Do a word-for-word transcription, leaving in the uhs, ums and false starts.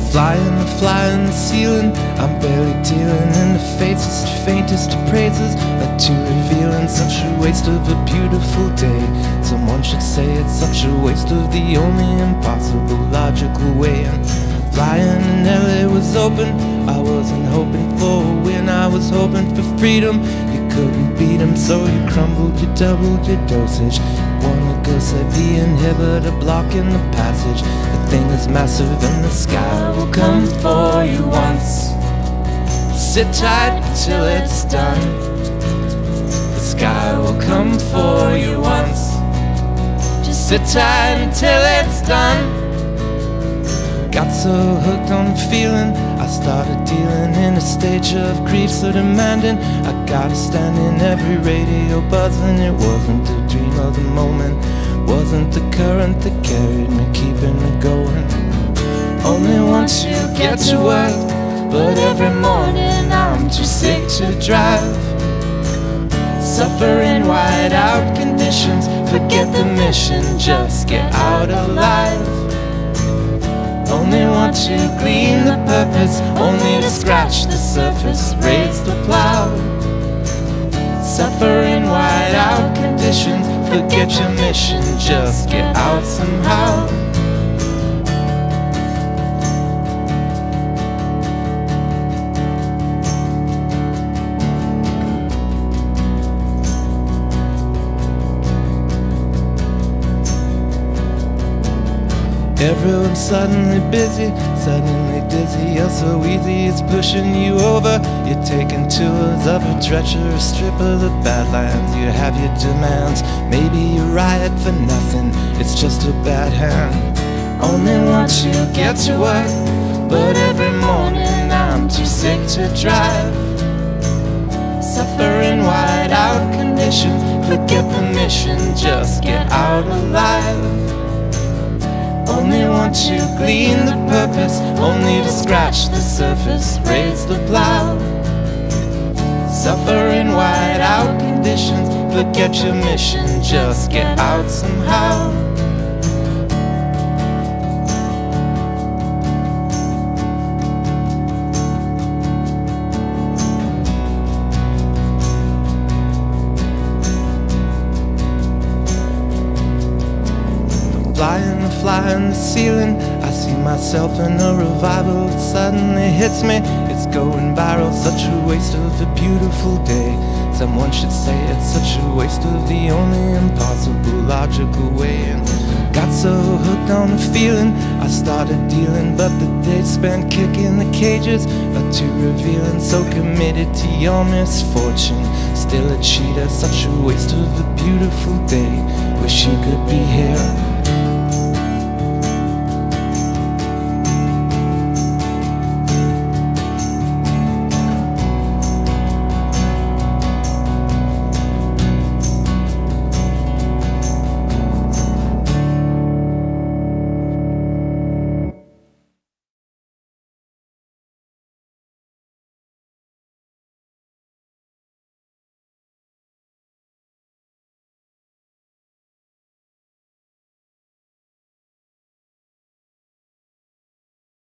Flying the fly in the ceiling, I'm barely dealing in the faintest, faintest of praises. But to revealing such a waste of a beautiful day. Someone should say it's such a waste of the only impossible logical way. And flying in L A was open, I wasn't hoping for a win, I was hoping for freedom. You couldn't beat them, so you crumbled, you doubled your dosage. Wanna go said the inhibitor blocking the passage. The thing is massive and the sky will come for you once. Sit tight till it's done. The sky will come for you once. Just sit tight until it's done. Got so hooked on the feeling, I started dealing in a stage of grief so demanding. I gotta stand in every radio buzzing. It wasn't a dream of the moment, wasn't the current that carried me, keeping me going. Only once you get to work, but every morning I'm too sick to drive. Suffering whiteout conditions, forget the mission, just get out alive. Only want to glean the purpose, only to scratch the surface, raise the plow. Suffering whiteout conditions, forget your mission, just get out somehow. Everyone's suddenly busy, suddenly dizzy. You're so easy, it's pushing you over. You're taking tours of a treacherous strip of the Badlands. You have your demands, maybe you riot for nothing. It's just a bad hand. Only once you get to work, but every morning I'm too sick to drive. Suffering whiteout conditions, forget the mission, just get out alive. Only want to glean the purpose, only to scratch the surface, raise the plow. Suffering whiteout conditions, forget your mission, just get out somehow. Flying the fly in the ceiling, I see myself in a revival. It suddenly hits me, it's going viral. Such a waste of a beautiful day. Someone should say it's such a waste of the only impossible logical way. And got so hooked on the feeling, I started dealing, but the days spent kicking the cages are too revealing. So committed to your misfortune, still a cheater. Such a waste of a beautiful day. Wish you could be here.